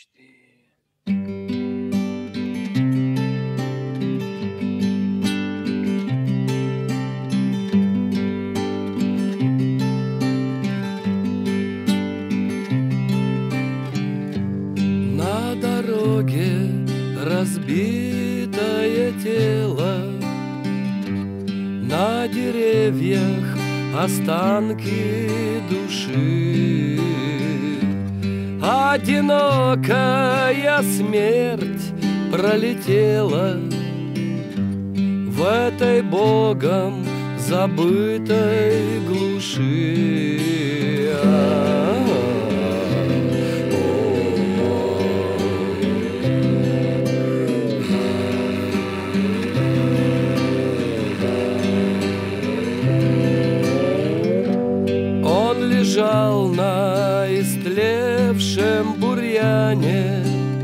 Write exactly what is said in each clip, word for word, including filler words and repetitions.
На дороге разбитое тело, на деревьях останки души. Одинокая смерть пролетела в этой Богом забытой глуши. Он лежал на истлевшем бурьяне,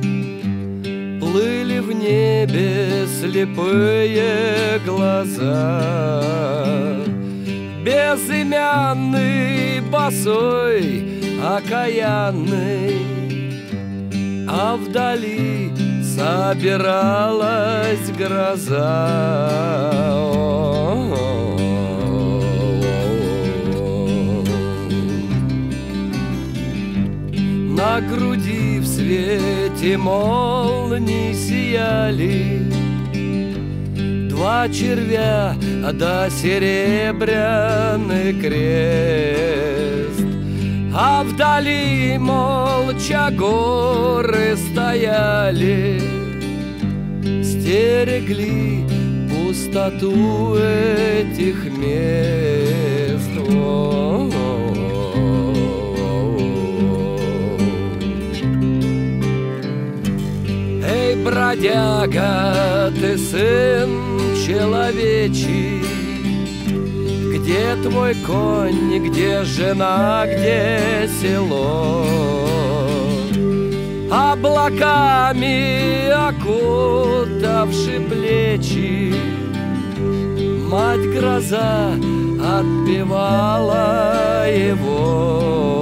плыли в небе слепые глаза. Безымянный, босой, окаянный, а вдали собиралась гроза. На груди в свете молний сияли два червя да серебряный крест, а вдали молча горы стояли, стерегли пустоту этих мест. Эй, бродяга, ты сын человечий, где твой конь, где жена, где село? Облаками окутавши плечи, мать гроза отпевала его.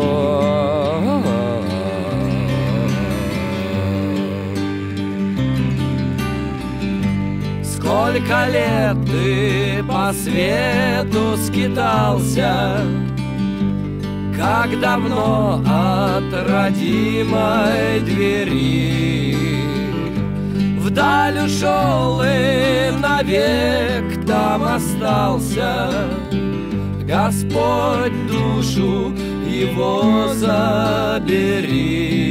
Сколько лет ты по свету скитался, как давно от родимой двери вдаль ушел и навек там остался. Господь душу его забери.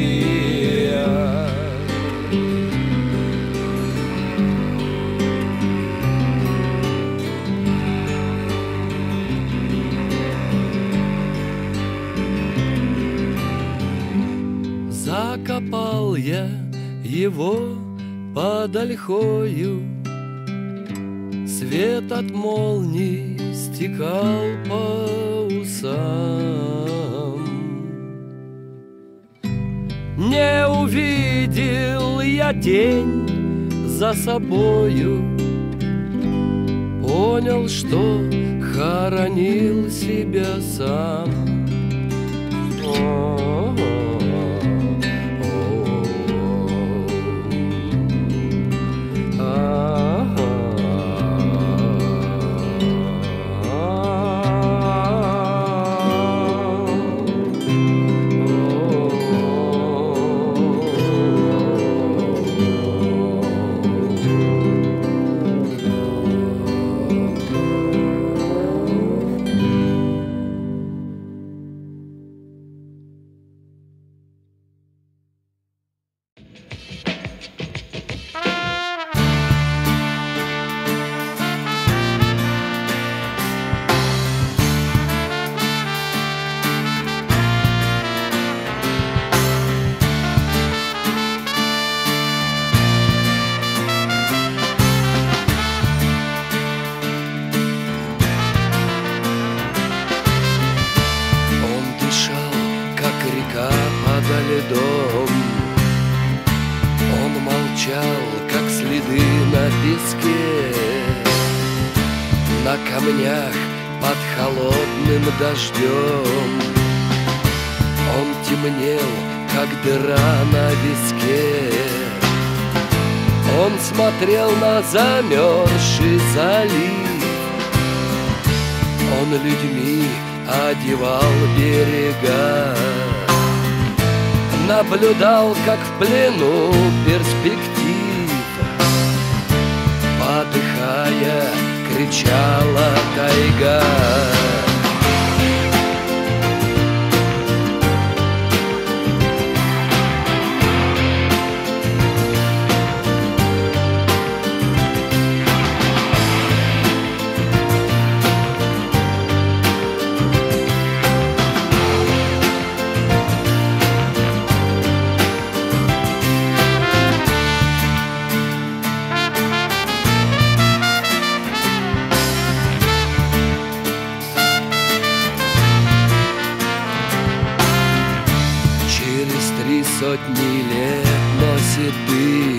Закопал я его под ольхою, свет от молний стекал по усам. Не увидел я тень за собою, понял, что хоронил себя сам. Дом. Он молчал, как следы на песке, на камнях под холодным дождем. Он темнел, как дыра на виске. Он смотрел на замерзший залив, он людьми одевал берега, наблюдал, как в плену перспектив, подыхая, кричала тайга. Три сотни лет носит дым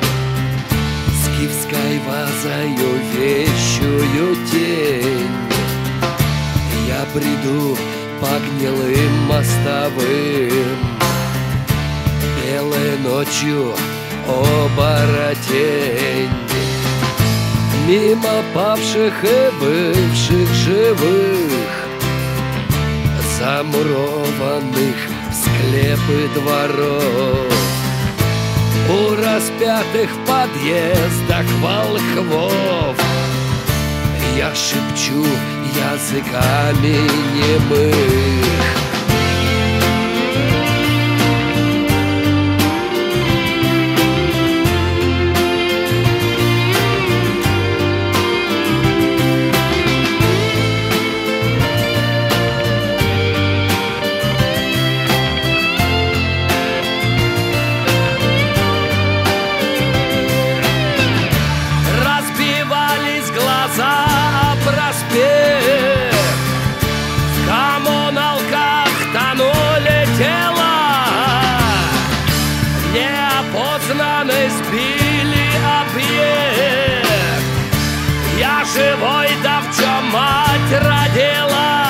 скифской вазою вещую тень. Я бреду по гнилым мостовым, белой ночью оборотень. Мимо павших и бывших живых, замурованных в склепы дворов, у распятых в подъездах волхвов. Я шепчу языками немых. В коммуналках тонули тела, неопознанный сбили объект. Я живой, да в чем мать родила.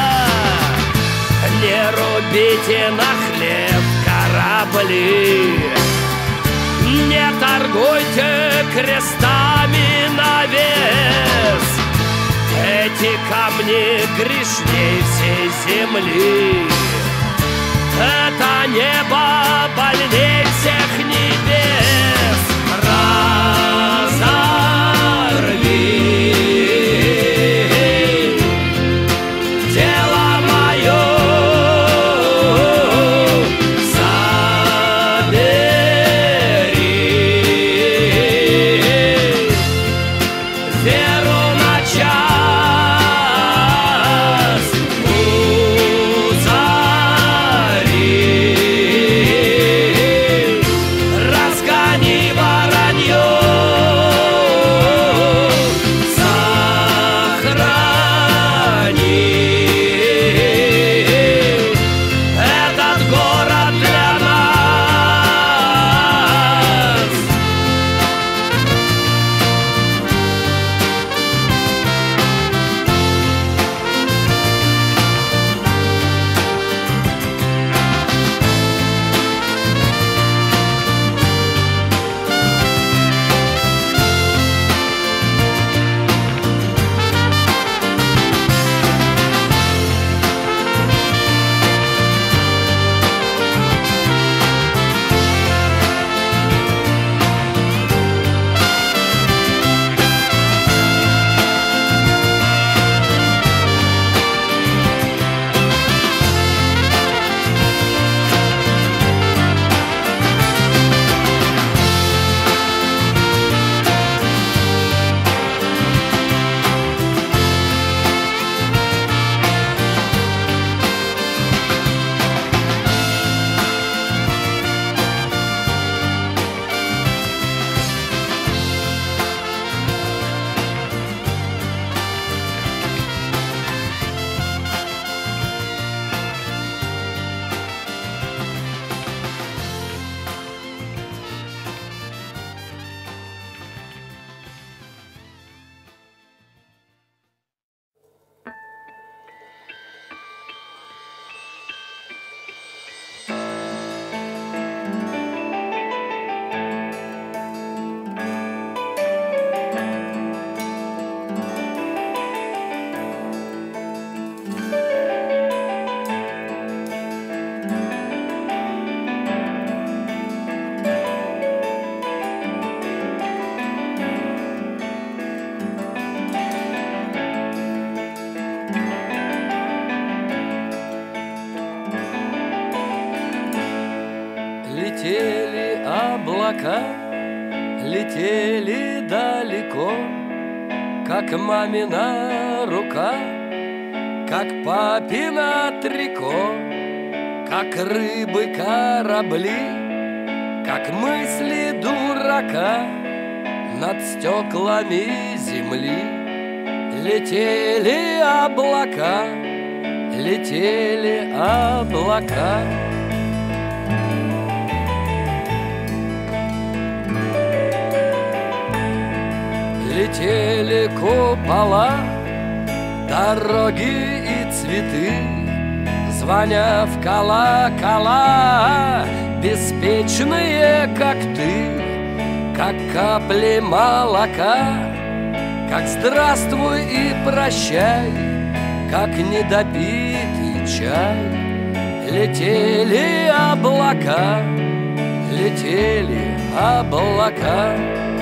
Не рубите на хлеб корабли, не торгуйте крестами на вес. Эти камни грешней всей земли, это небо больней всех небес. Разорви тело мое, собери веру на час. Раска Летели облака, летели далеко, как мамина рука, как папина трико, как рыбы корабли, как мысли дурака над стеклами земли. Летели облака, летели облака. Летели купола, дороги и цветы, звоня в колокола, беспечные, как ты, как капли молока, как здравствуй и прощай, как недопитый чай. Летели облака, летели облака.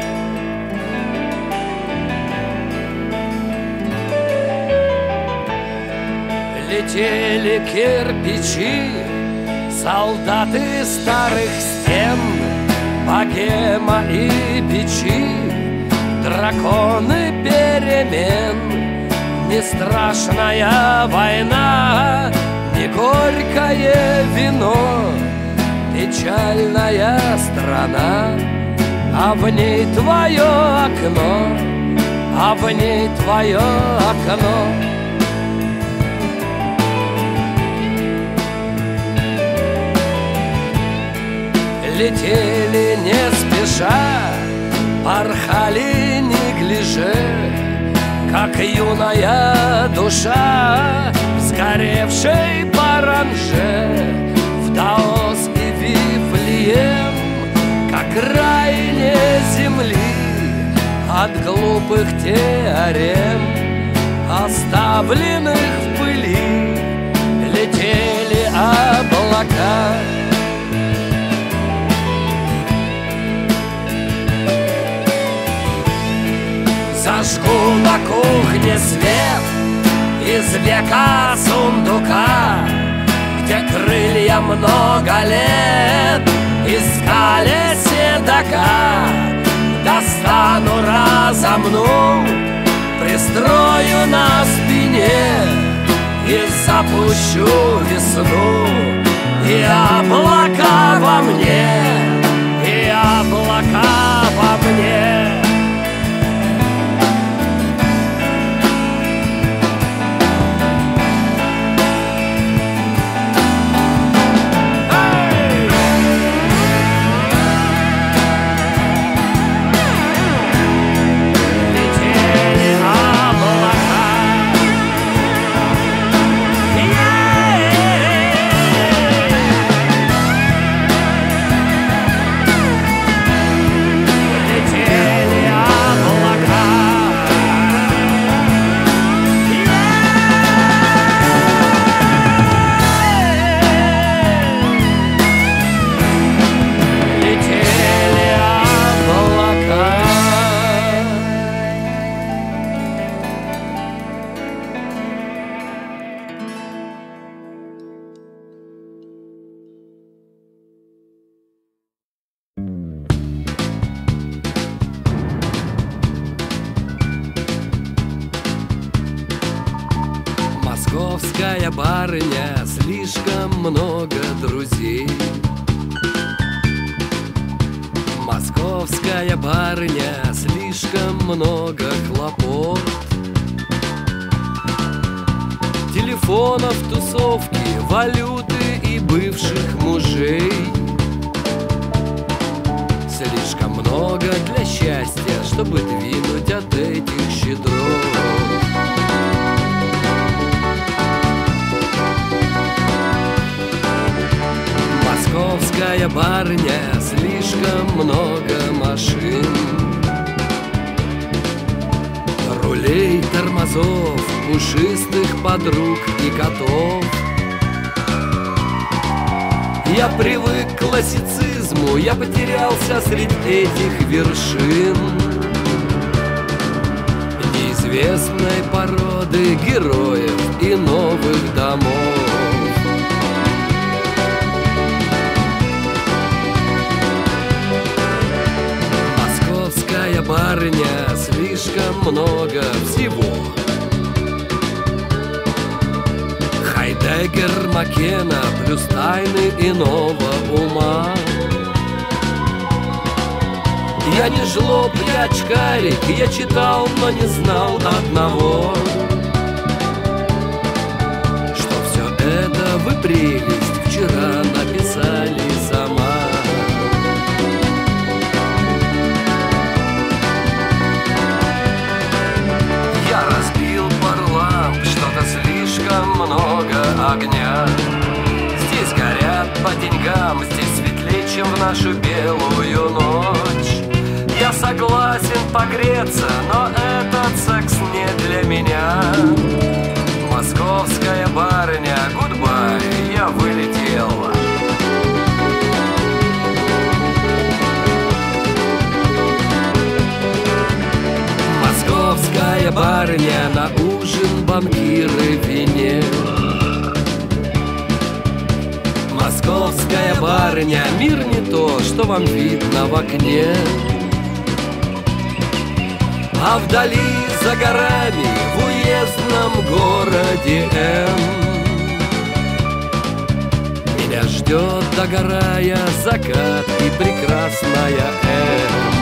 Летели кирпичи, солдаты старых стен, богема и печи, драконы перемен. Не страшная война, не горькое вино, печальная страна, а в ней твое окно, а в ней твое окно. Летели не спеша, порхали неглиже, как юная душа, сгоревшей паранже, в Даос и Вифлеем, как крайне земли от глупых теорем, оставленных в пыли. Летели облака. Зажгу на кухне свет из века сундука, где крылья много лет искали седока. Достану, разомну, пристрою на спине и запущу весну. И облака во мне, и облака во мне. Московская барыня, слишком много друзей. Московская барыня, слишком много хлопот. Телефонов, тусовки, валюты и бывших мужей. Слишком много для счастья, чтобы двинуть от этих щедрот. Московская барыня, слишком много машин, рулей, тормозов, пушистых подруг и котов. Я привык к классицизму, я потерялся среди этих вершин неизвестной породы героев и новых домов. слишком много всего. Хайдеггер, Маккена плюс тайны иного ума. Я не жлоб, я очкарик, я читал, но не знал одного, что все это вы прелесть вчера написали сама. Я разбил пару ламп, что-то слишком много огня. Здесь горят по деньгам, здесь светлее, чем в нашу белую ночь. Я согласен погреться, но этот секс не для меня. Московская барыня, гудбай, я вылетел. Московская барыня, на ужин банкиры в вине. Московская барыня, мир не то, что вам видно в окне. А вдали, за горами, в уездном городе М, меня ждет, догорая, закат и прекрасная М.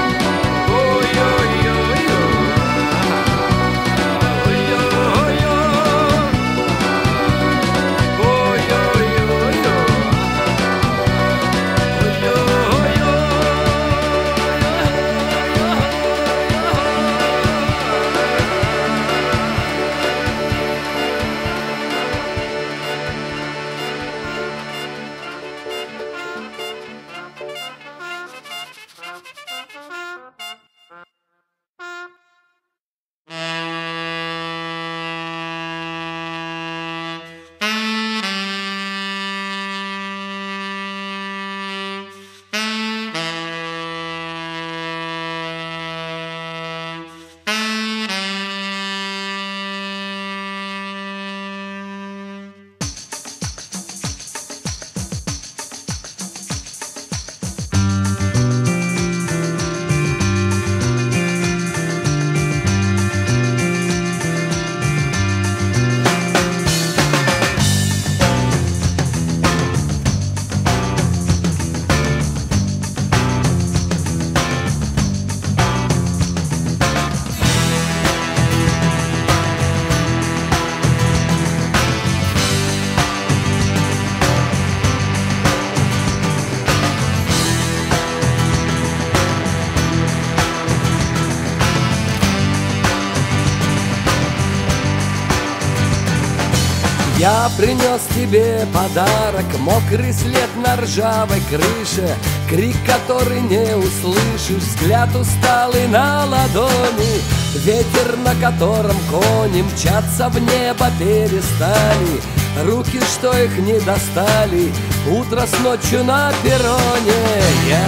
Я принес тебе подарок, мокрый след на ржавой крыше, крик, который не услышишь, взгляд усталый на ладони, ветер, на котором кони мчатся в небо перестали, руки, что их не достали, утро с ночью на перроне. Я...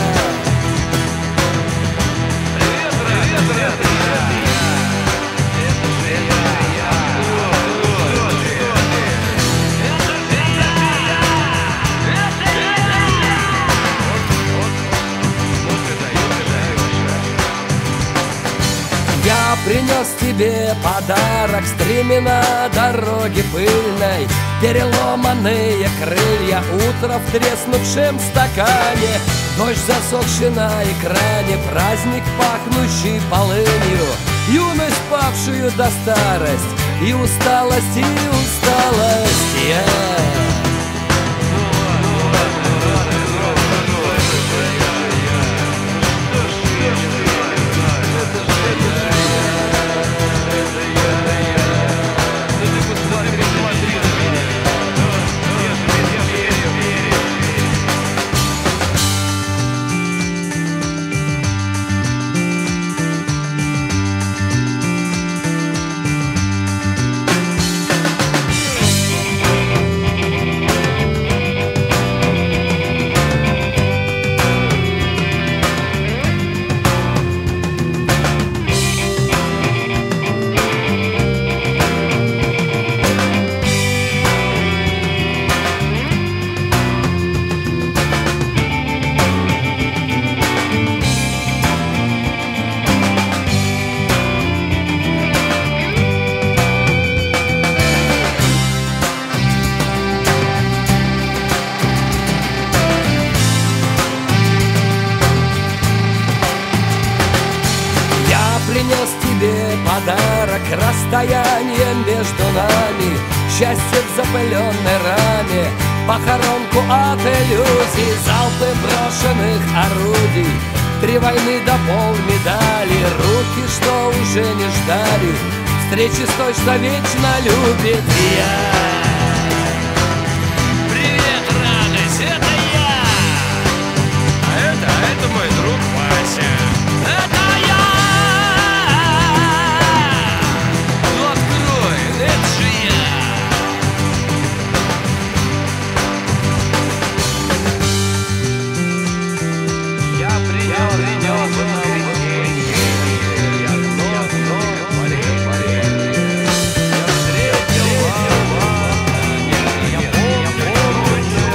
Я принес тебе подарок, стремена дороги пыльной, переломанные крылья, утро в треснувшем стакане, дождь, засохший на экране, праздник, пахнущий полынью, юность, павшую до старость, и усталость, и усталость. Я... звездный подарок, расстояние между нами, счастье в запыленной раме, похоронку от иллюзий, залпы брошенных орудий, три войны до полмедали, руки, что уже не ждали встречи с той, что вечно любит. Я Привет, радость, это я. А это, а это мой друг Вася. Это я. Ну открой, это же я. Я принес, принес воскресенье. Я вновь, вновь болел, болел. Я встретил вас. Я помню,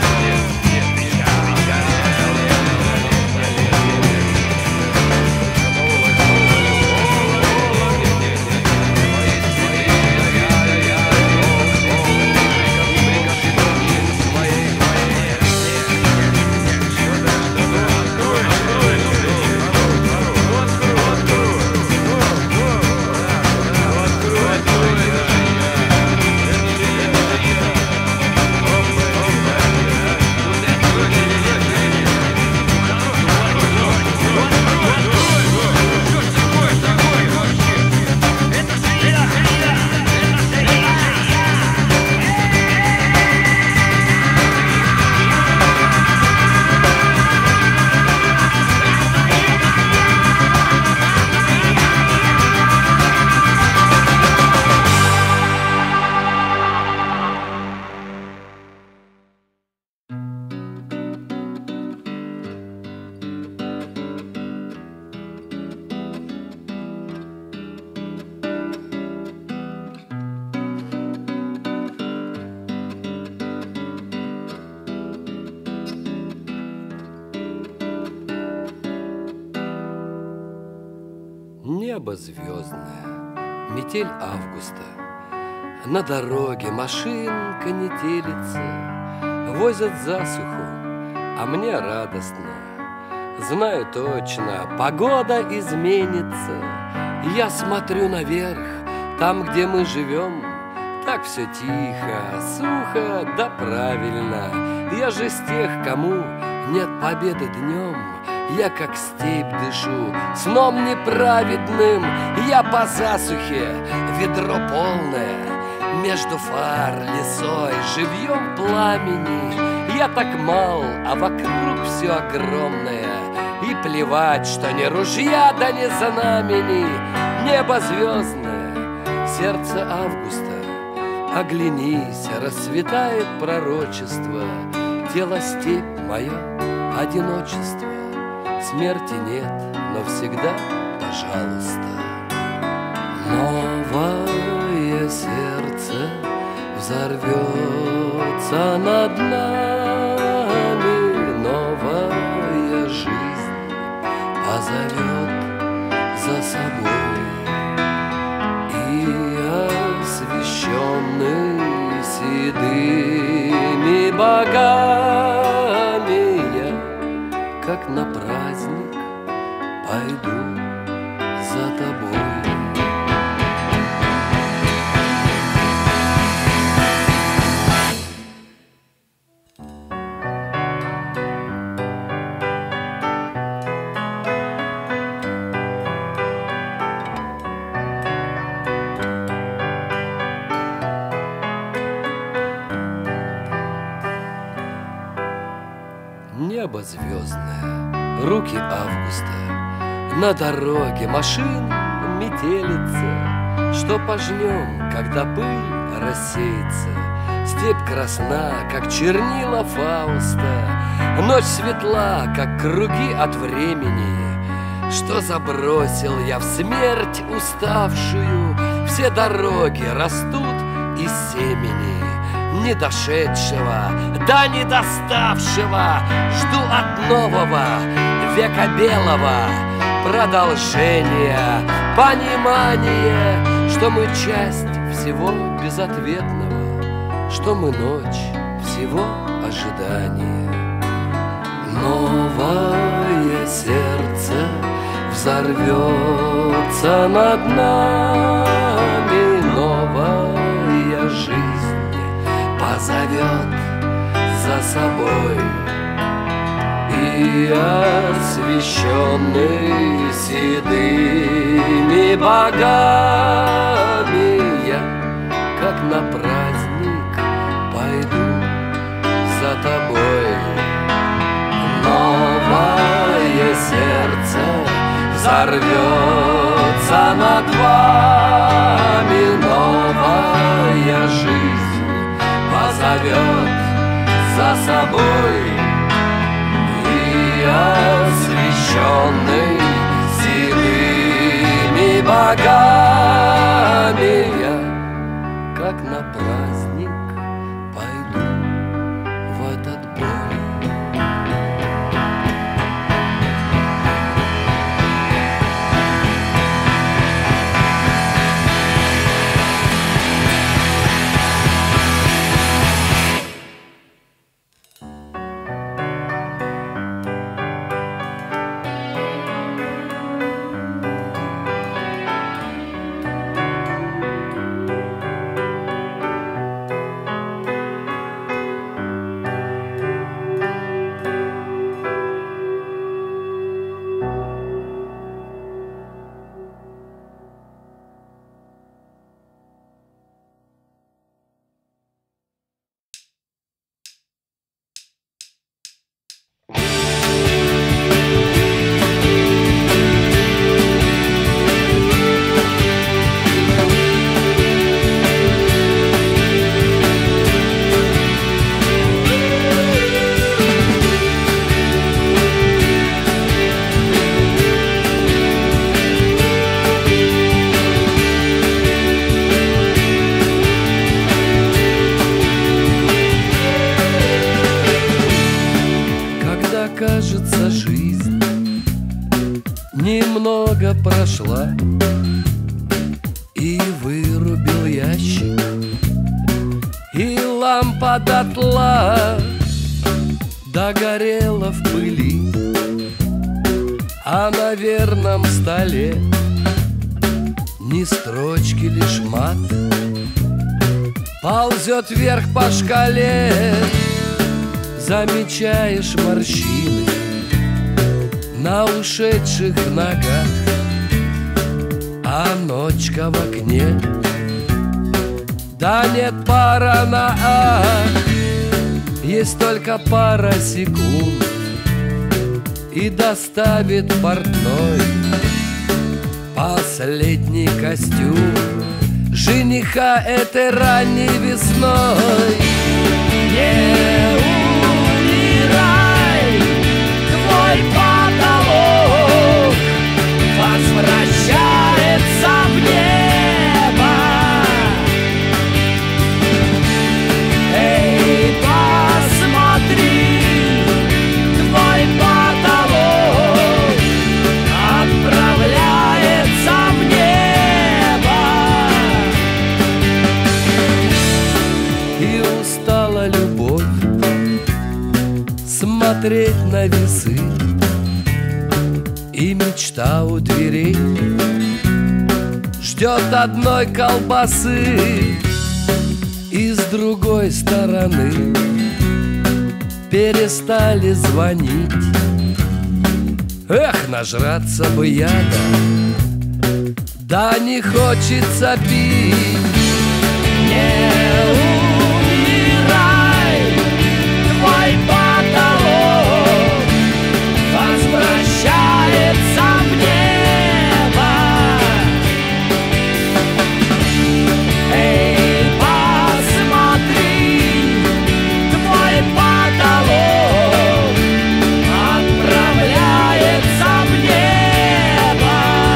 Небо звездное, метель августа, на дороге машинка не телится, возят засуху, а мне радостно. Знаю точно, погода изменится. Я смотрю наверх, там, где мы живем, так все тихо, сухо, да правильно. Я же с тех, кому нет победы днем. Я как степь дышу, сном неправедным. Я по засухе, ведро полное, между фар лесой, живьем пламени. Я так мал, а вокруг все огромное. И плевать, что ни ружья, да ни знамени. Небо звездное, сердце августа. Оглянись, расцветает пророчество. Тело степь мое, одиночество. Смерти нет, но всегда, пожалуйста. Новое сердце взорвется над нами, новая жизнь позовет за собой. И освещенный седыми богами я, как на праздник, пойду за тобой. Небо звездное, руки августа, на дороге машин метелица. Что пожнем, когда пыль рассеется? Степь красна, как чернила Фауста. Ночь светла, как круги от времени. Что забросил я в смерть уставшую? Все дороги растут из семени не дошедшего, да не доставшего. Жду от нового века белого продолжения, понимания, что мы часть всего безответного, что мы ночь всего ожидания. Новое сердце взорвется над нами новая жизнь, позовет за собой. И освещенный седыми богами я, как на праздник, пойду за тобой. Новое сердце взорвется над вами, новая жизнь позовет за собой. Освещенный седыми богами я, как на праздник, пойду в этот бой. Кажется, жизнь немного прошла, и вырубил ящик, и лампа дотла догорела в пыли, а на верном столе ни строчки, лишь мат ползет вверх по шкале. Замечаешь морщины на ушедших ногах, а ночка в окне, да нет пара на «а», есть только пара секунд, и доставит портной последний костюм жениха этой ранней весной. Не умирай, твой потолок возвращается в небо. Эй, посмотри, твой потолок отправляется в небо. И устала любовь смотреть на весы, и мечта у дверей ждет одной колбасы. И с другой стороны перестали звонить. Эх, нажраться бы яда, да не хочется пить. Не умирай, твой потолок возвращается в небо. Эй, посмотри, твой потолок отправляется в небо.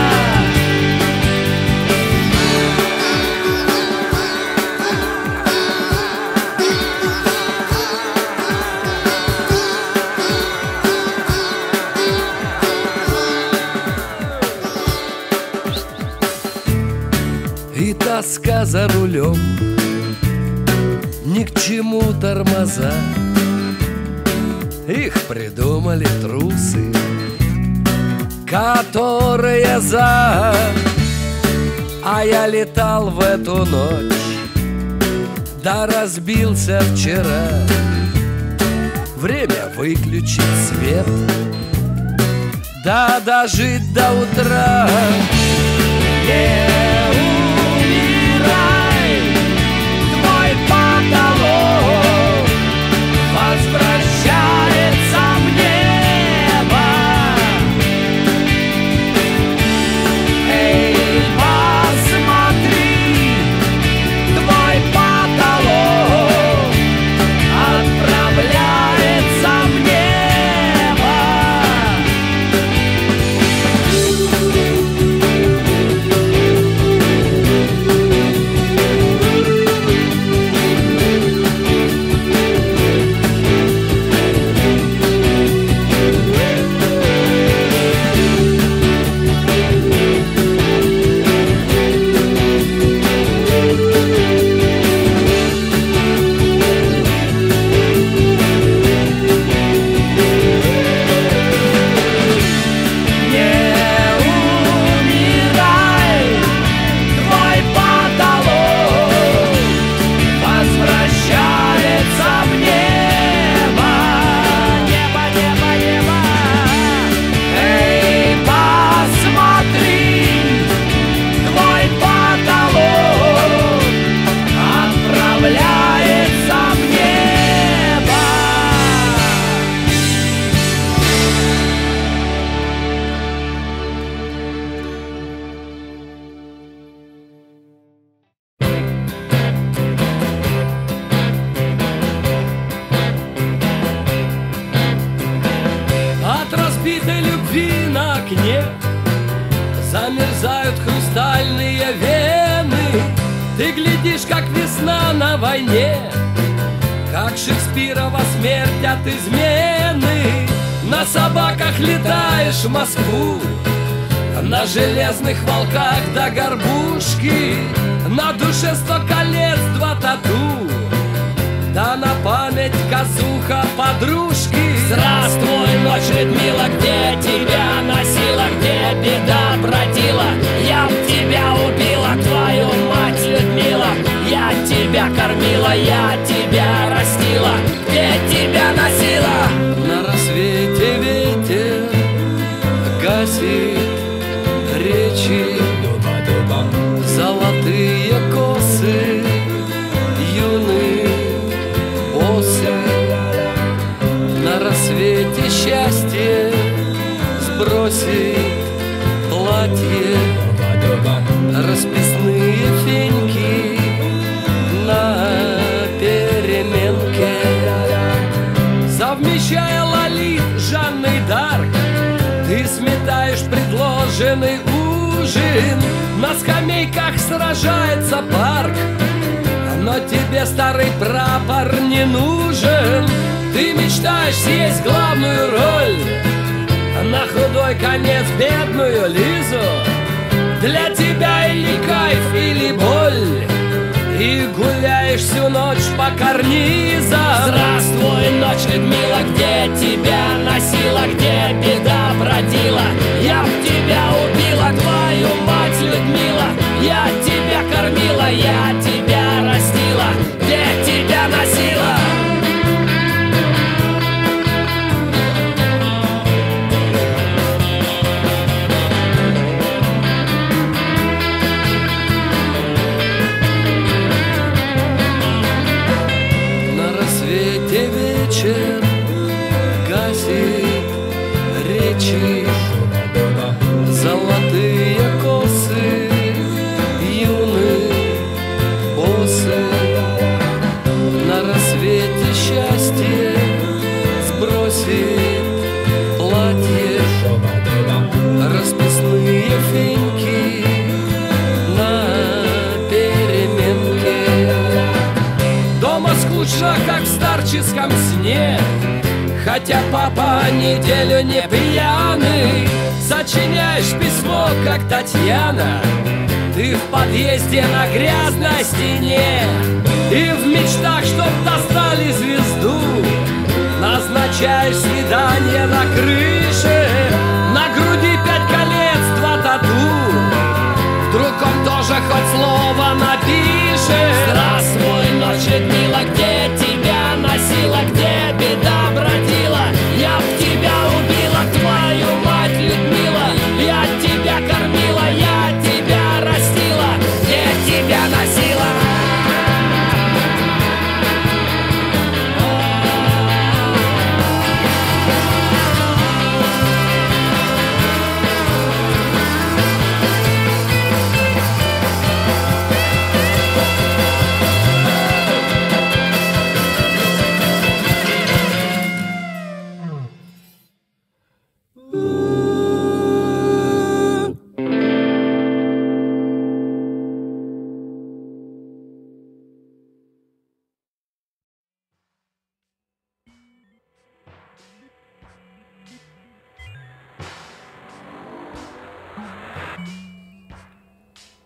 И тоска за рулем, ни к чему тормоза. Их придумали трусы, которые за. А я летал в эту ночь, да разбился вчера. Время выключить свет, да дожить до утра. Не умирай, твой потолок возвращается в небо. Эй, посмотри, твой потолок отправляется в небо. Замерзают хрустальные вены. Ты глядишь, как весна на войне, как Шекспирова смерть от измены. На собаках летаешь в Москву, на железных волках до горбушки. На душе сто колец, два тату, да на память казуха подружки. Здравствуй, ночь, Людмила, где тебя носила, где беда бродила? Я б тебя убила, твою мать, Людмила. Я тебя кормила, я тебя растила, где тебя носила? На рассвете ветер гасит речи, золотые косы юные босы. На рассвете счастье сбросит платье, расписные феньки на переменке. Совмещая Лолит с Жанной Дарк, ты сметаешь предложенный ужин. На скамейках сражается парк, но тебе старый прапор не нужен. Ты мечтаешь съесть главную роль, на худой конец бедную Лизу. Для тебя или кайф, или боль, и гуляешь всю ночь по карнизам. Здравствуй, ночь, Людмила, где тебя носила, где беда бродила? Я б тебя убила, твою мать, Людмила. Я тебя кормила, я тебя растила, где тебя носила? Вечер гасит речи, золотые косы юные босы. На рассвете счастье сбросит платье, расписные феньки на переменке. Дома скучно, как в старческом сне, хотя папа неделю не пьяный. Сочиняешь письмо, как Татьяна, ты в подъезде на грязной стене. И в мечтах, чтоб достали звезду, назначаешь свидание на крыше. На груди пять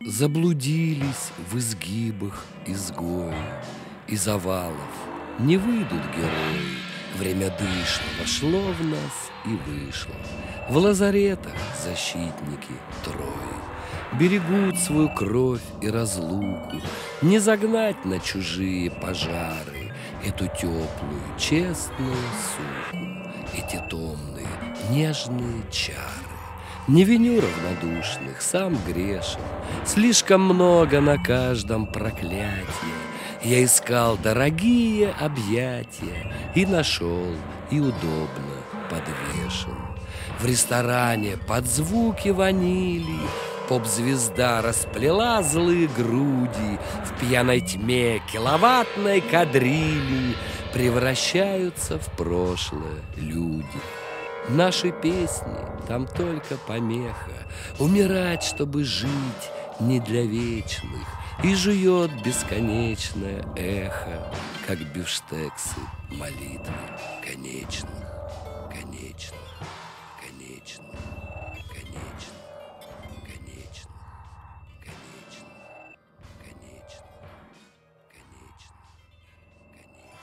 Заблудились в изгибах изгои, из овалов не выйдут герои. Время дышло, вошло в нас и вышло. В лазаретах защитники трое берегут свою кровь и разлуку. Не загнать на чужие пожары эту теплую, честную суку, эти томные, нежные чары. Не виню равнодушных, сам грешен. Слишком много на каждом проклятие. Я искал дорогие объятия и нашел, и удобно подвешен. В ресторане под звуки ванили поп-звезда расплела злые груди. В пьяной тьме киловаттной кадрили превращаются в прошлое люди. Наши песни там только помеха. Умирать, чтобы жить, не для вечных. И жует бесконечное эхо, как бифштексы молитвы конечных, конечных, конечных, конечных, конечных, конечных, конечных, конечных, конечных.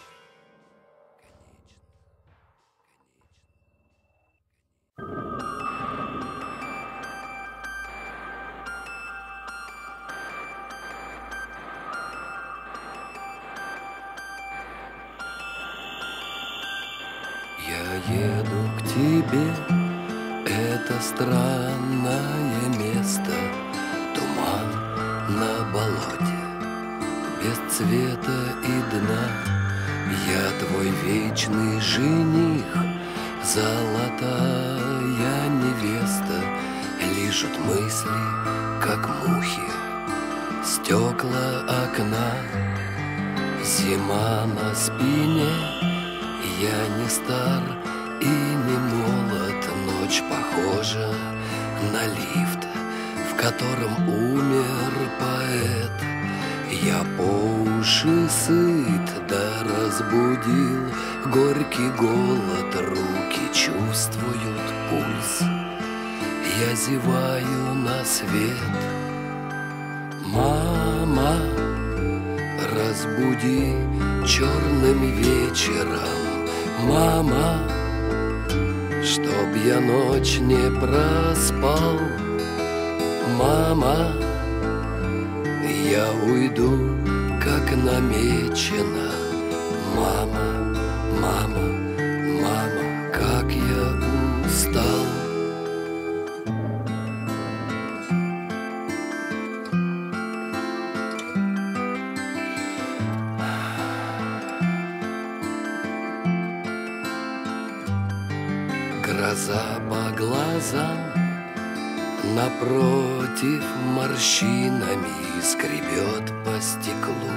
Я еду к тебе, это странное место, туман на болоте, без цвета и дна. Я твой вечный жених, золотая невеста. Лижут мысли, как мухи, стекла окна. Зима на спине, я не стар и не молод. Ночь похожа на лифт, в котором умер поэт. Я по уши сыт, да разбудил горький голод. Руки чувствуют пульс, я зеваю на свет. Мама, разбуди черным вечером. Мама, чтоб я ночь не проспал. Мама, я уйду, как намечено. Мама, мама, мама, как я устал. Гроза по глазам, напротив морщинами скребет по стеклу.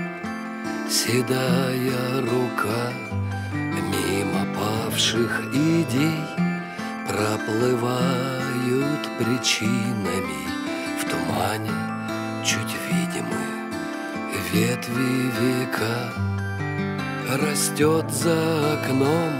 Седая рука мимо павших идей проплывают причинами. В тумане чуть видимы ветви века. Растет за окном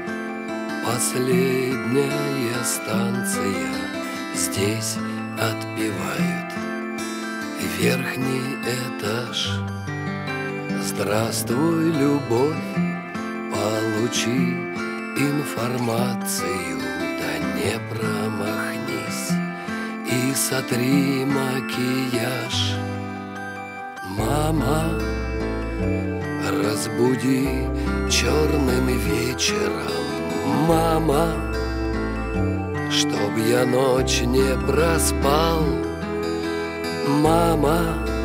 последняя станция. Здесь отпевают верхний этаж. Здравствуй, любовь, получи информацию, да не промахнись и сотри макияж. Мама, разбуди черным вечером. Мама, чтоб я ночь не проспал. Мама,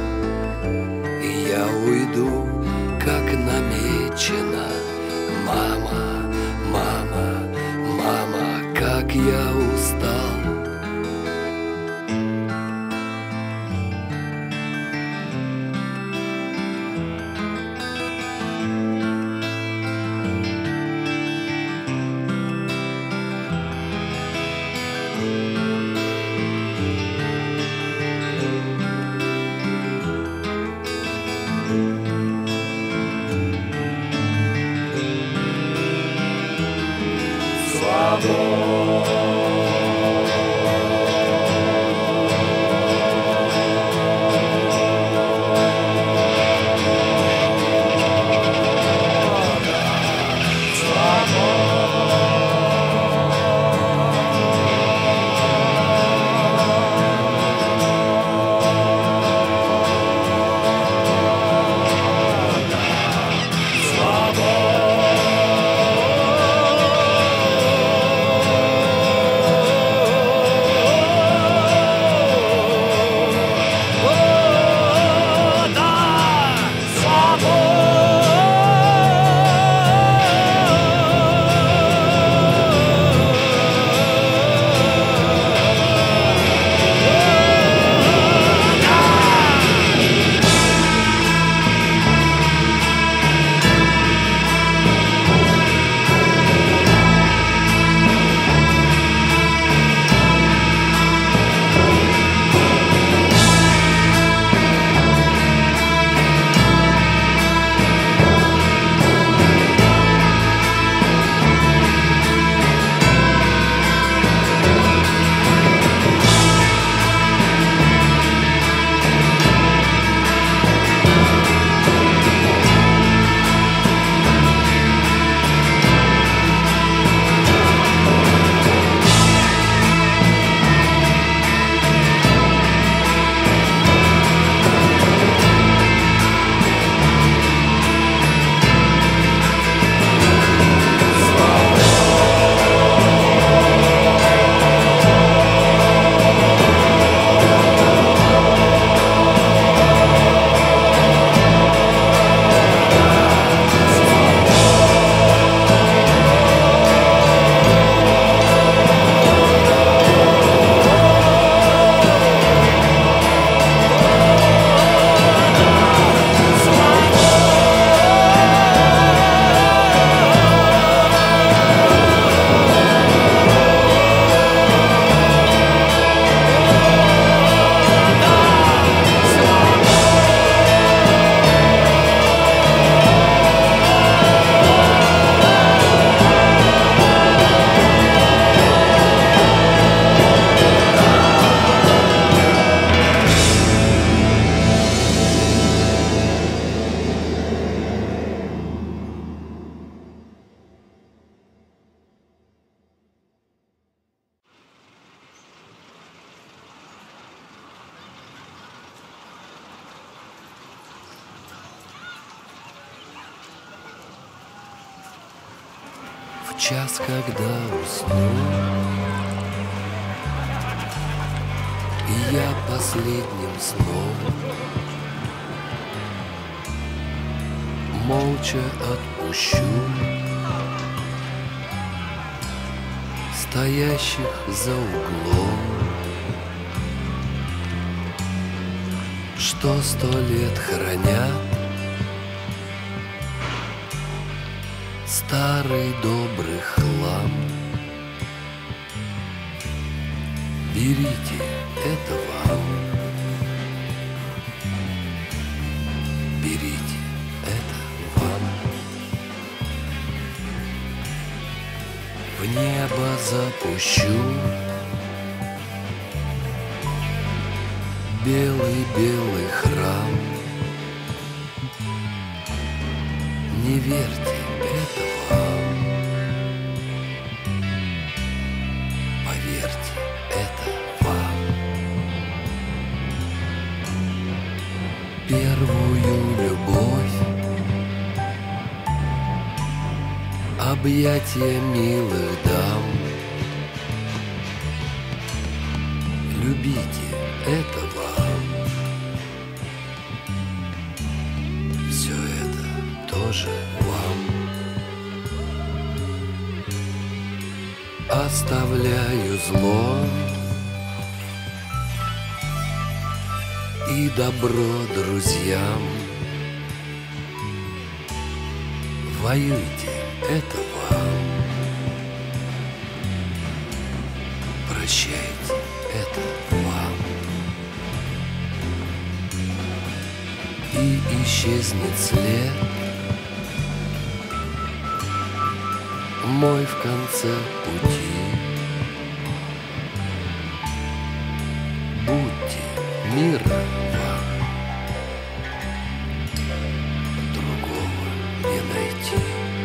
я уйду, как намечено. Мама, мама, мама, как я устал. В час, когда усну, и я последним сном молча отпущу стоящих за углом, что сто лет хранят старый добрый хлам. Берите, это вам. Берите, это вам. В небо запущу белый-белый храм. Не верьте, это вам. Поверьте, это вам. Первую любовь, объятия милых дам. Любите, это вам. Все это тоже вам. Оставляю зло и добро друзьям. Воюйте, это вам. Прощайте, это вам. И исчезнет след мой в конце пути. Будьте, мира вам, другого не найти.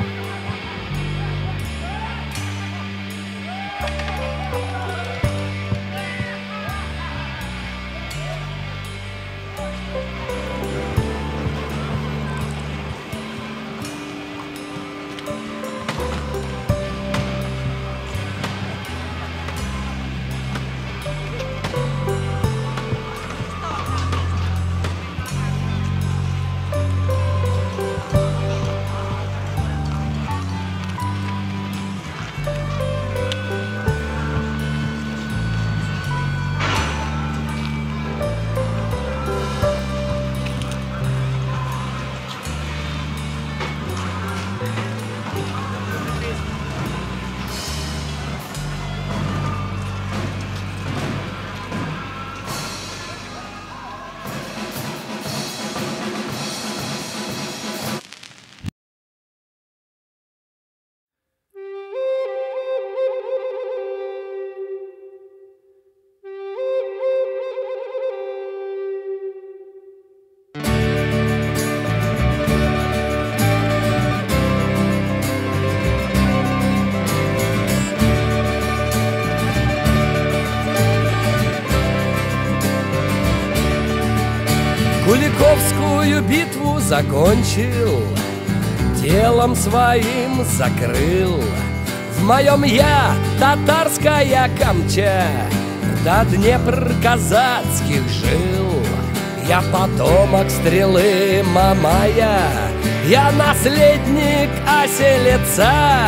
Куликовскую битву закончил, телом своим закрыл. В моем я татарская камча, до Днепр казацких жил. Я потомок стрелы Мамая, я наследник оселеца.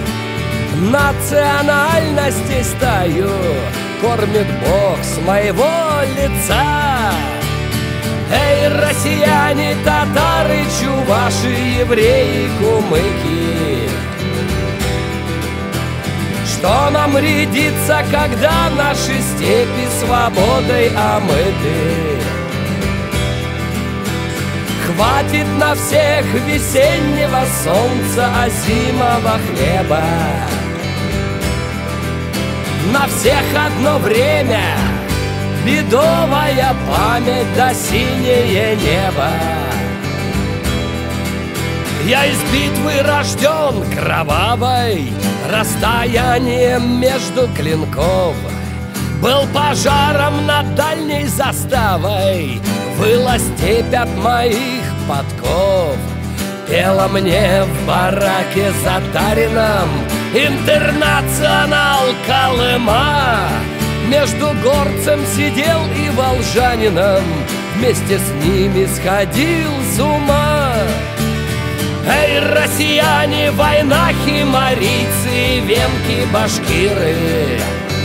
Национальности стою кормит Бог с моего лица. Эй, россияне, татары, чуваши, евреи, кумыки, что нам рядится, когда наши степи свободой омыты? Хватит на всех весеннего солнца, а зимового хлеба. На всех одно время, бедовая память да синее небо. Я из битвы рожден кровавой, расстоянием между клинков. Был пожаром над дальней заставой, выла степь от моих подков. Пела мне в бараке затарином Интернационал Колыма между горцем сидел и волжанином, вместе с ними сходил с ума. Эй, россияне, войнахи, марийцы, венки, башкиры,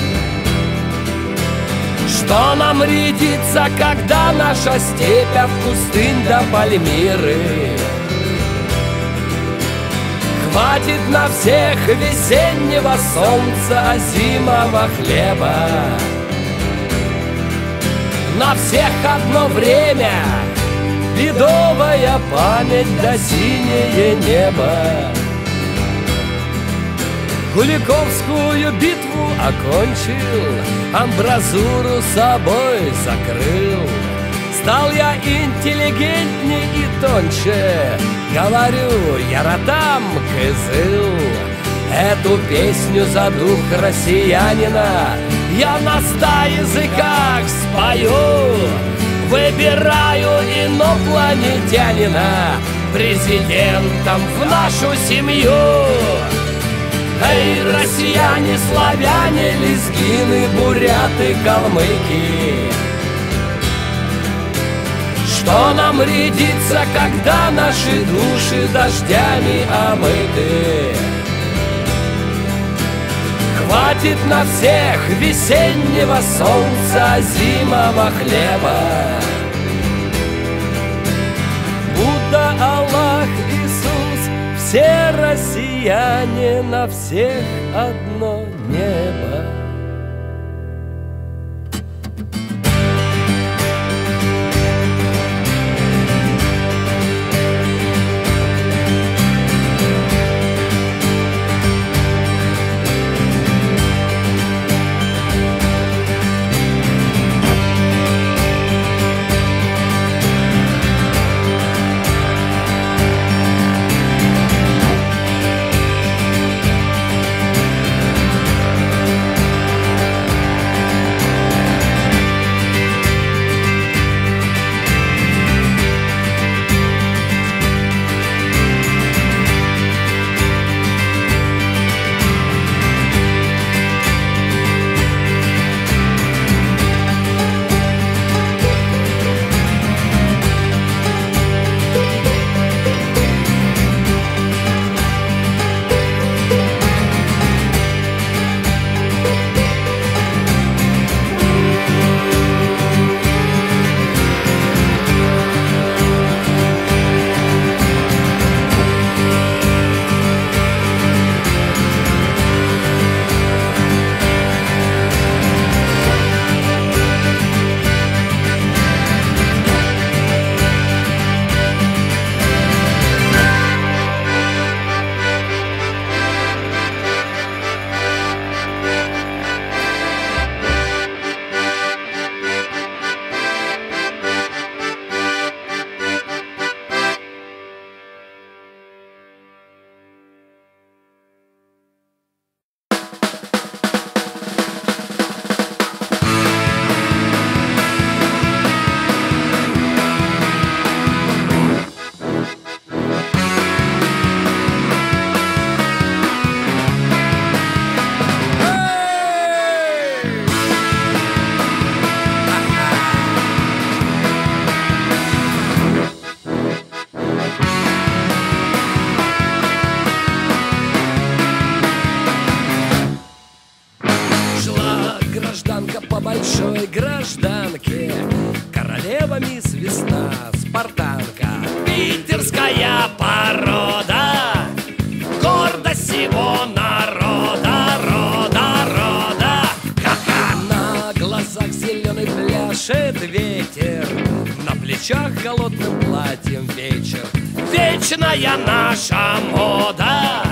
что нам рядится, когда наша степь от пустынь до Пальмиры? Хватит на всех весеннего солнца, зимового хлеба, на всех одно время, ледовая память да синее небо. Куликовскую битву окончил, амбразуру собой закрыл. Стал я интеллигентней и тоньше, говорю, яратам кызыл. Эту песню за дух россиянина я на ста языках спою. Выбираю инопланетянина президентом в нашу семью. Эй, россияне, славяне, лезгины, буряты, калмыки, что нам рядится, когда наши души дождями омыты? Хватит на всех весеннего солнца, зимового хлеба. Будда, Аллах, Иисус, все россияне, на всех одно небо. Большой гражданке, королева мисс Весна, спартанка, питерская порода, гордость всего народа, рода, рода. Ха-ха! На глазах зеленый пляшет ветер, на плечах холодным платьем вечер. Вечная наша мода,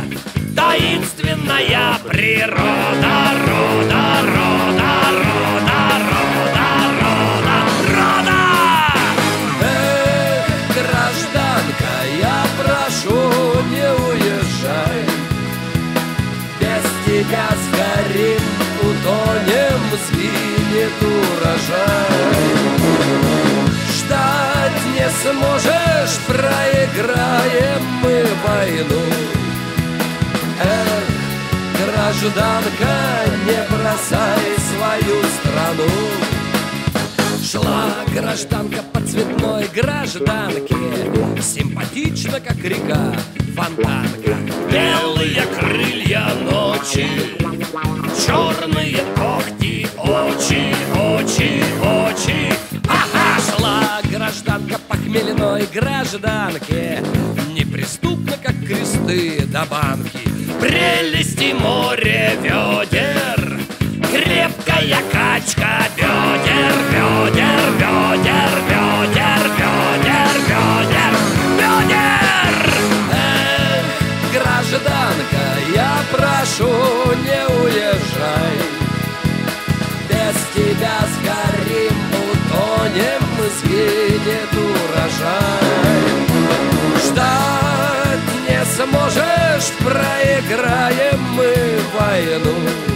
таинственная природа, рода, рода, рода, рода, рода, рода. Эх, гражданка, я прошу, не уезжай, без тебя сгорим, утонем, сгинет урожай. Ждать не сможешь, проиграем мы войну. Эх, гражданка, не бросай свою страну. Шла гражданка по цветной гражданке, симпатично, как река фонтанка. Белые крылья ночи, черные когти, очи, очи, очи. Ага! Шла гражданка по хмельной гражданке, неприступно, как кресты до банки. Прелести море ведер, крепкая качка бедер, бедер, бедер, бедер, бедер, бедер, бедер. Эх, гражданка, я прошу, не уезжай. Без тебя сгорим, утонем, сгинет урожай. Ждать не сможешь, проиграем мы войну.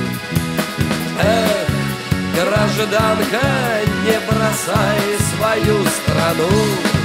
Эх, гражданка, не бросай свою страну.